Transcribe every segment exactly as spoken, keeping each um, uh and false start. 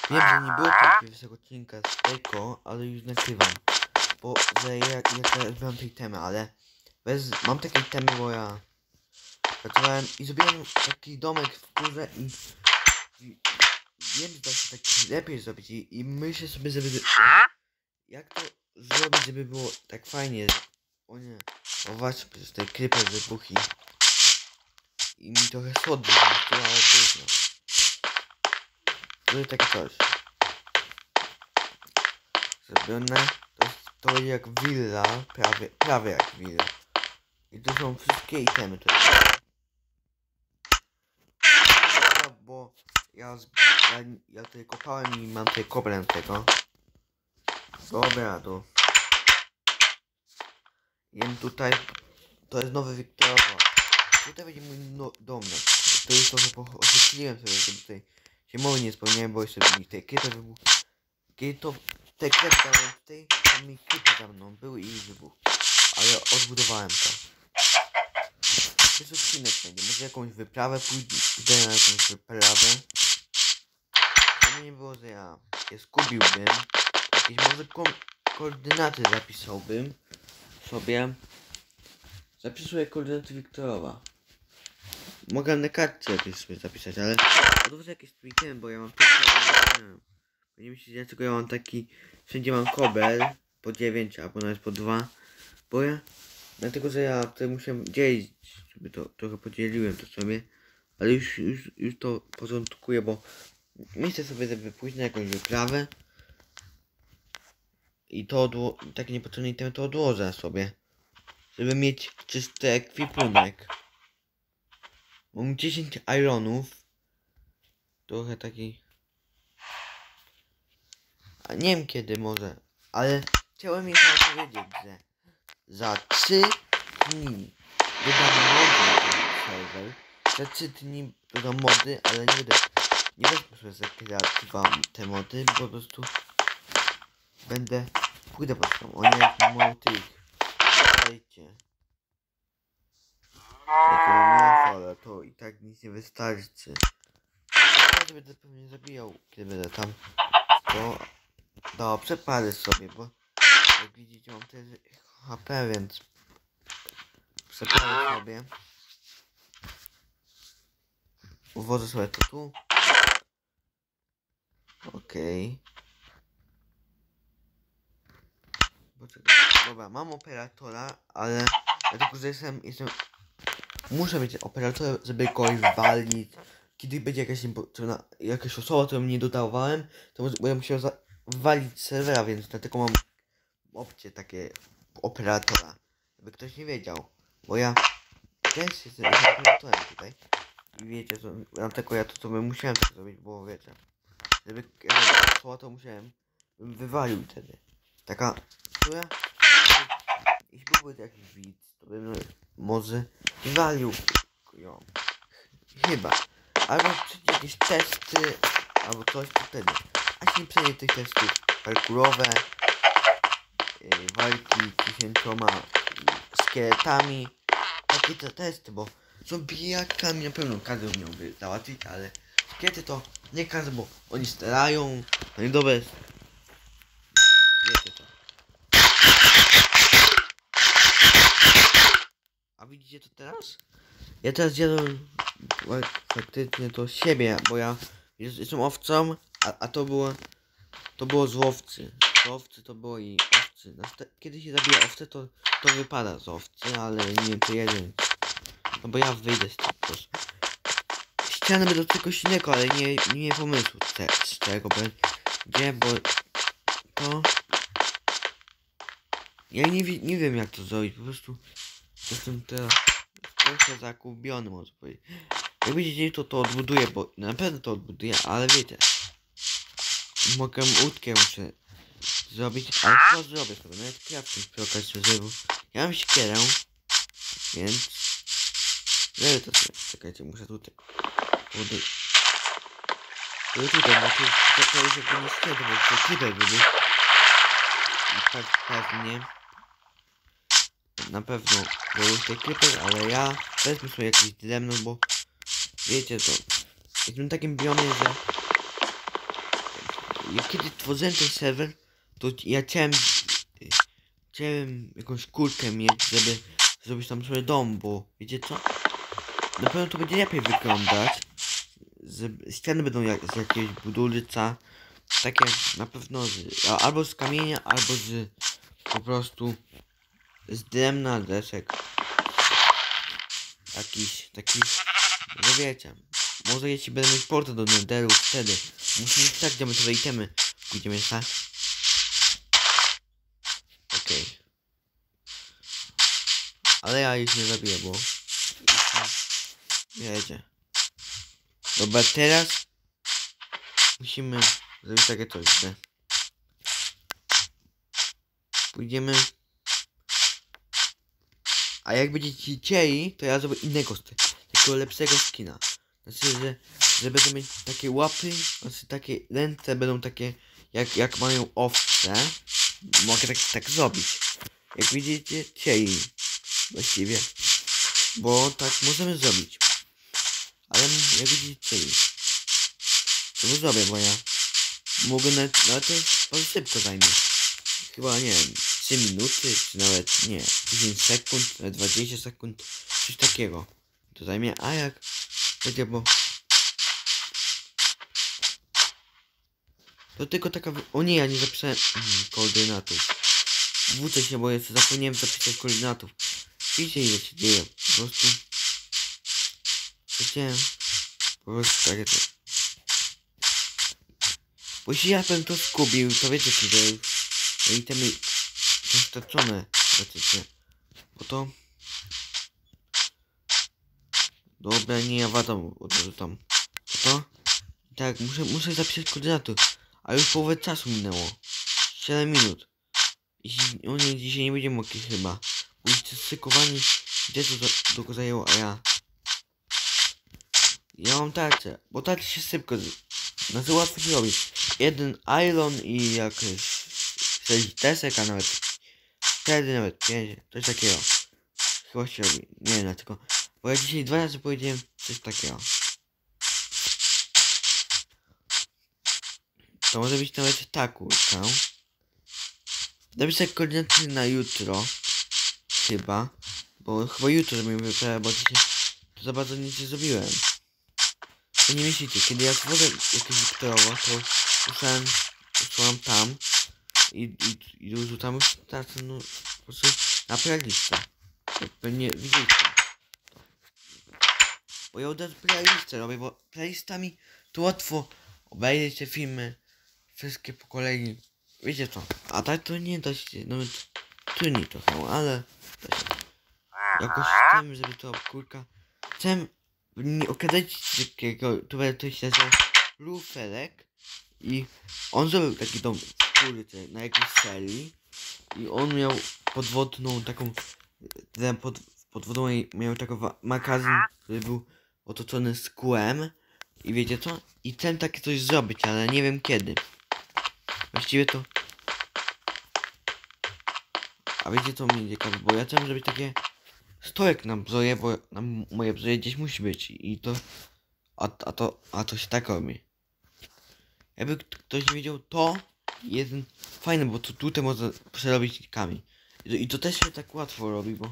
Wiem, że nie było tak pierwszego odcinka z tego, ale już nagrywam. Bo że ja, jak zrobiłem tej temy, ale bez, mam takiej temy, bo ja pracowałem i zrobiłem taki domek w górze i, i wiem, że da się tak lepiej zrobić i, i myślę sobie, żeby jak to zrobić, żeby było tak fajnie. O nie, o właśnie, przecież te creeper wybuchi i mi trochę słodzi, ale trudno. To jest takie coś zrobione, to jest to jest jak willa, prawie, prawie jak willa. I to są wszystkie itemy tutaj. Bo ja, z, ja, ja tutaj kopałem i mam tutaj kobrę tego. Dobra, to jem tutaj, to jest nowy Wiktorowa. Tutaj będzie mój no, dom. To jest to, co oświetliłem sobie, żeby tutaj się mowy nie spełniałem, bo jeszcze mi tej krypy wybuch. Kiedy to te krypy dałem tutaj, to mi krypy za mną były i wybuch. Ale odbudowałem to. To jest odcinek będzie, może jakąś wyprawę pójdę na jakąś wyprawę. To nie było, że ja je skubiłbym. Jakieś może ko koordynaty zapisałbym sobie. Zapisuję koordynaty Wiktorowa. Mogę na kartce jakieś sobie zapisać, ale odwrócę jakieś tweetem, bo ja mam tylko. Nie myślicie, dlaczego ja mam taki. Wszędzie mam kobel po dziewięć albo nawet po dwa. Bo ja. Dlatego, że ja tutaj musiałem dzielić, żeby to trochę podzieliłem to sobie. Ale już, już, już to porządkuję, bo myślę sobie, żeby pójść na jakąś wyprawę. I to odło takie niepotrzebne itemy to odłożę sobie. Żeby mieć czysty ekwipunek. Mam dziesięć ironów. Trochę taki. A nie wiem kiedy może. Ale chciałem jeszcze powiedzieć, że za trzy dni dodam mody na ten serwer. Za trzy dni dodam mody, ale nie będę. Nie wezmę sobie za kreatywami te mody, bo po prostu będę. Pójdę po prostu. O nie, jak mało tych. Dajcie. Takiego mięsa, ale to i tak nic nie wystarczy. Ja będę pewnie zabijał, kiedy będę tam. To do przepady sobie, bo jak widzicie mam też H P, więc przepady sobie. Uwodzę sobie to tu. Okej. Okay. Dobra, mam operatora, ale dlatego, że jestem, jestem muszę mieć operatora, żeby kogoś walić. Kiedy będzie jakaś niepotrzebna, jakaś osoba, którą nie dodawałem, to będę musiał walić serwera, więc dlatego mam opcję takie operatora. Żeby ktoś nie wiedział. Bo ja też jestem operatorem tutaj. I wiecie, co, dlatego ja to sobie musiałem tak zrobić, bo wiecie. Żeby jakaś osoba to musiałem, bym wywalił wtedy. Taka, która, jeśli byłby jakiś widz, to bym może wywalił ją. Chyba. Albo przejdzie jakieś testy, albo coś to wtedy. A jeśli nie przejdzie tych testów parkurowe, yy, walki tysięcioma szkieletami, takie te testy, bo zombiakami na pewno każdy umiałby załatwić, ale szkielety to nie każdy, bo oni starają, oni dobre. Wiecie to. A widzicie to teraz? Ja teraz jadłem faktycznie to siebie, bo ja jestem owcą, a, a to było to było z łowcy. Z łowcy to było i owcy. Kiedy się zabija owce, to, to wypada z owcy, ale nie wiem czy jeden. No bo ja wyjdę z tego po prostu. Chciałem do czegoś innego, ale nie, nie pomysłu te, z czego będzie, bo to ja nie, nie wiem jak to zrobić, po prostu jestem teraz trochę zagubiony, może powiedzieć. Jak widzicie, to to odbuduję, bo na pewno to odbuduję, ale wiecie. Mogę łódkę muszę zrobić, ale co zrobię sobie, nawet crafting przy okazji żeby. Ja mam siekierę, więc żeby to sobie, czekajcie, muszę tutaj tutaj tutaj, bo tu to jest jakby nie skiedę, bo to tutaj wybuch i tak pewnie na pewno były te creeper, ale ja wezmę sobie jakiś drewno, bo wiecie to jestem takim biomie, że ja kiedy tworzyłem ten serwer, to ja chciałem, chciałem jakąś kulkę mieć, żeby zrobić tam sobie dom, bo wiecie co? Na pewno to będzie lepiej wyglądać. Z, ściany będą jak, z jakiejś budulca. Takie na pewno z, albo z kamienia, albo z po prostu z drewna, desek. Jakiś taki, no wiecie. Może jeśli będę mieć portę do Netheru, wtedy musimy mieć tak diamentowe itemy. Pójdziemy tak. Okej. Okay. Ale ja ich nie zabiję, bo wiecie. Dobra, teraz musimy zrobić takie coś, że pójdziemy. A jak będziecie chcieli, to ja zrobię innego z takiego lepszego skina. Znaczy, że, że będą mieć takie łapy, znaczy takie ręce będą takie jak, jak mają owce. Mogę tak, tak zrobić. Jak widzicie, chcieli. Właściwie. Bo tak możemy zrobić. Ale jak widzicie, chcieli. To go zrobię, bo ja mogę nawet, nawet to bardzo szybko zajmie. Chyba, nie wiem, trzy minuty, czy nawet, nie, dziesięć sekund, nawet dwadzieścia sekund, coś takiego. To zajmie, a jak będzie, bo to tylko taka, o nie, ja nie zapisałem hmm, koordynatów. Wrócę się, bo jeszcze zapomniałem zapisać koordynatów. Widzicie, ile się dzieje, po prostu chciałem po prostu takie to. Bo jeśli ja bym to zgubił, to wiecie, że itemy są stracone, wiecie, bo to dobra, nie, ja wadam od razu tam. To? Tak, muszę, muszę zapisać koordynaty. A już połowę czasu minęło. siedem minut. Jeśli o nie, dzisiaj nie będziemy mogli chyba. Będziecie szykowani. Gdzie to długo zajęło, a ja... Ja mam tarczę, bo tarczę się szybko... No to łatwo się robi. Jeden iron i jakieś... sześć desek, a nawet... cztery, nawet pięć. Coś takiego. Chyba się robi. Nie wiem dlaczego. Bo ja dzisiaj dwa razy powiedziałem coś takiego. To może być nawet ta kulka. Napiszę koordynaty na jutro. Chyba. Bo chyba jutro zrobimy wyprawę, bo dzisiaj to za bardzo nic nie zrobiłem. To nie myślicie, kiedy ja tworzę jakieś wiktorowo, to usłyszałem, usłyszałem tam i, i, i rzucam już tracę, no po prostu na playlistę. Jak pewnie widzicie. Bo ja od razu playlistę robię, bo playlistami to łatwo obejrzeć te filmy. Wszystkie po kolei. Wiecie co? A tak to nie da się nawet trudniej trochę, ale da się. Jakoś chcemy, żeby to kulka. Chcę nie okazać takiego, które to się nazywa Luferek. I on zrobił taki dom w kulce na jakiejś serii. I on miał podwodną taką. Ten pod, pod wodą miał taki magazyn, który był otoczony skłem. I wiecie co? I chcę takie coś zrobić, ale nie wiem kiedy. Właściwie to... A wiecie co mnie ciekawe, bo ja chciałem zrobić takie... Stojek na bzoje, bo na moje bzoje gdzieś musi być i to... A, a to... A to się tak robi. Jakby ktoś nie wiedział, to jest fajne, bo to tutaj można przerobić kamień. I to, i to też się tak łatwo robi, bo...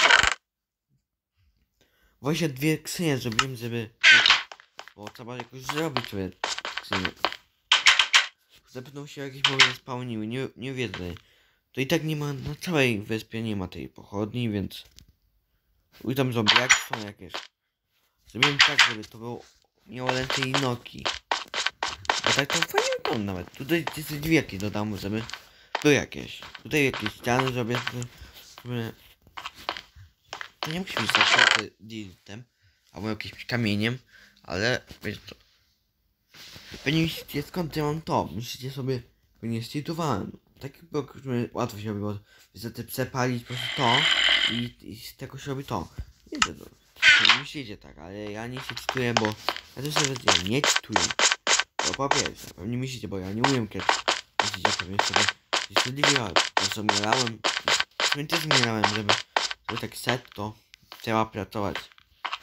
Właśnie dwie skrzynie zrobiłem, żeby... Bo trzeba jakoś zrobić sobie skrzynie. Zapytał się, jakieś mowy spełniły, nie, nie wiedzę. To i tak nie ma, na całej wyspie nie ma tej pochodni, więc... I tam zombiaki są jakieś. Zrobiłem tak, żeby to było... miało ręce i nogi. A tak to fajnie wygląda nawet. Tutaj jest drzwi jakieś dodam, żeby... były jakieś. Tutaj jakieś ściany zrobię, żeby... To nie musi być tak dirtem, albo jakimś kamieniem, ale wiecie to. Pewnie myślicie, skąd ja mam to? Myślicie sobie, pewnie zcheatowałem. Taki blok, który łatwo się robi, bo wystarczy przepalić po prostu to i, i z tego się robi to. Wiecie to. Nie myślicie tak, ale ja nie się cheatuję, bo ja też sobie ja nie cheatuję. To po pierwsze, pewnie myślicie, bo ja nie umiem kiedy. Myślicie, pewnie sobie zdecydiwałem, to co zmieniałem. Pewnie też zmieniałem, żeby, żeby tak set to trzeba pracować.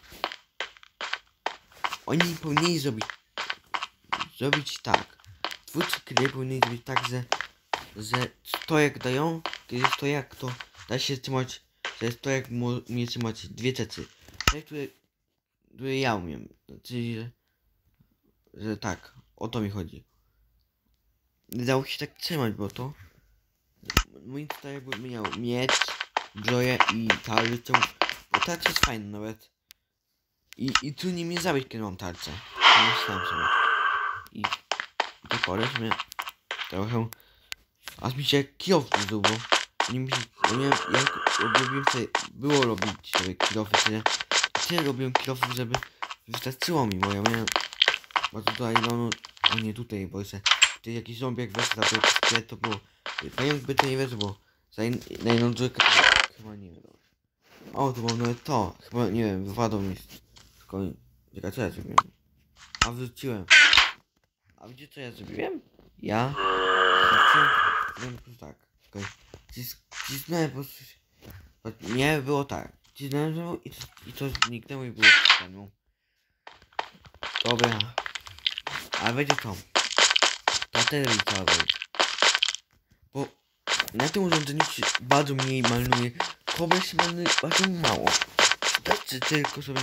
Oni powinni zrobić zrobić tak. twórcy gry powinni zrobić tak, że, że to jak dają, to jest to jak to da się trzymać, to jest to jak umie trzymać dwie cecy. Te, które, które ja umiem. Czyli, że, że tak, o to mi chodzi. Nie dało się tak trzymać, bo to mój to jakby miał miecz, zbroję i tarczę, bo tarcza jest fajna nawet. I, i tu nie mnie zabić, kiedy mam tarczę. To myślałem sobie. I, i to koleś mnie trochę, aż mi się kilofy zdobyło. Nie mi się, ja miałem, ja robiłem sobie, było robić sobie kilofy, tyle, tyle robiłem kilofów, żeby wystarczyło mi, bo ja miałem, bo tutaj, no, no nie tutaj, bo jeszcze, tutaj jakiś zombiak weszł, to, to było, jakby to nie wiesz, bo za in, na jedną dziurkę to chyba nie wiem. O, tu mam nawet to, chyba, nie wiem, wypadło mi tylko, czekaj, co ja zrobiłem? A wrzuciłem. A wiecie co ja zrobiłem? Ja wrzuciłem po prostu tak, okej. Cis, cisnąłem po prostu, nie było tak, cisnąłem znowu i, i to zniknęło i było cisnąłem. Dobra. Ale będzie to. Ta telewizja zrobić. Bo na tym urządzeniu się bardzo mniej maluje. Kobra się maluje bardzo mało. Wystarczy tylko sobie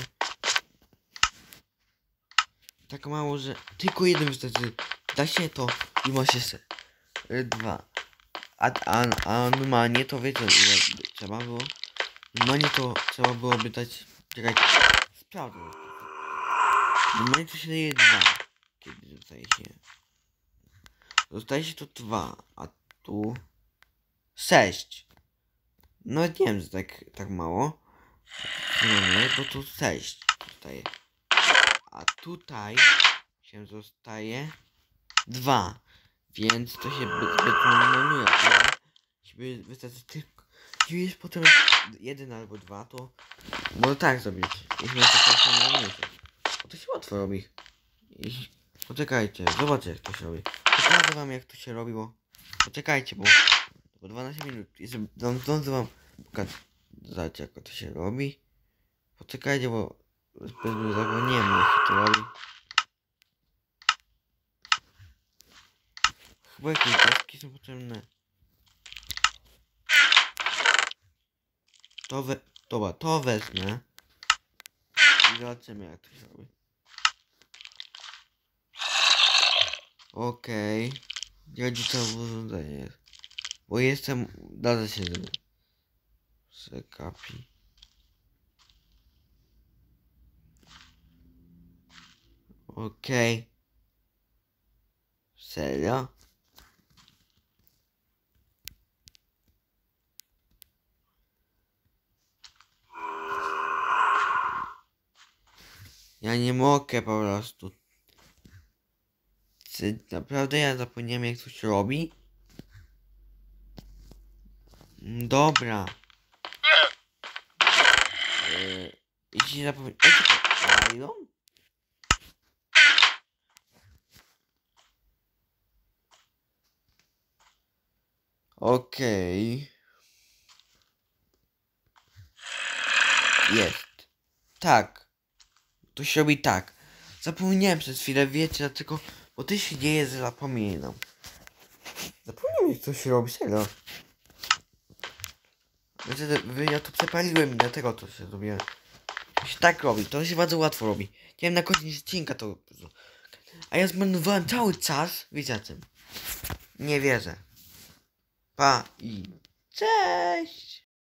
tak mało, że tylko jeden wystarczy. Da się to i ma się se. Y, dwa. A, a, a normalnie to wiecie ile trzeba było. Normalnie to trzeba byłoby dać. Czekajcie. Sprawdzę. Normalnie to się daje dwa. Kiedy zostaje się. Zostaje się to dwa, a tu sześć. Nawet nie wiem, że tak, tak mało. Nie, bo tu sześć zostaje. A tutaj się zostaje dwa. Więc to się zbyt maluje. Ale jeśli wystarczy tylko. Jeśli jest potem jeden albo dwa, to może tak zrobić. Jeśli jest to samo bo to się łatwo robi. I poczekajcie, zobaczcie jak to się robi. Pokażę wam jak to się robi, bo poczekajcie, bo po dwanaście minut i zdążę wam pokazać jak to się robi. Poczekajcie, bo zapomniałem jak się to robi. Chyba jakieś deski są potrzebne. To we... Dobra, to wezmę. I zobaczymy jak to się robi. Okej. Okay. Gdzie to urządzenie jest? Bo jestem... Dadzę się z... Sekapi. Okej. Okay. Serio? Ja nie mogę po prostu. Czy naprawdę ja zapomniałem jak to się robi? Dobra. Eee, jeśli zapomniałem... Iron? Okej. Okay. Jest. Tak. To się robi tak. Zapomniałem przez chwilę, wiecie dlaczego? Bo to się dzieje, że zapominam. Zapomniałem jak to się robi, serio. Wiecie, ja to przepaliłem i dlatego to się zrobiłem. To się tak robi, to się bardzo łatwo robi. Nie wiem, na koniec odcinka to... A ja zmarnowałem cały czas, wiecie czym. Nie wierzę. Pa i cześć!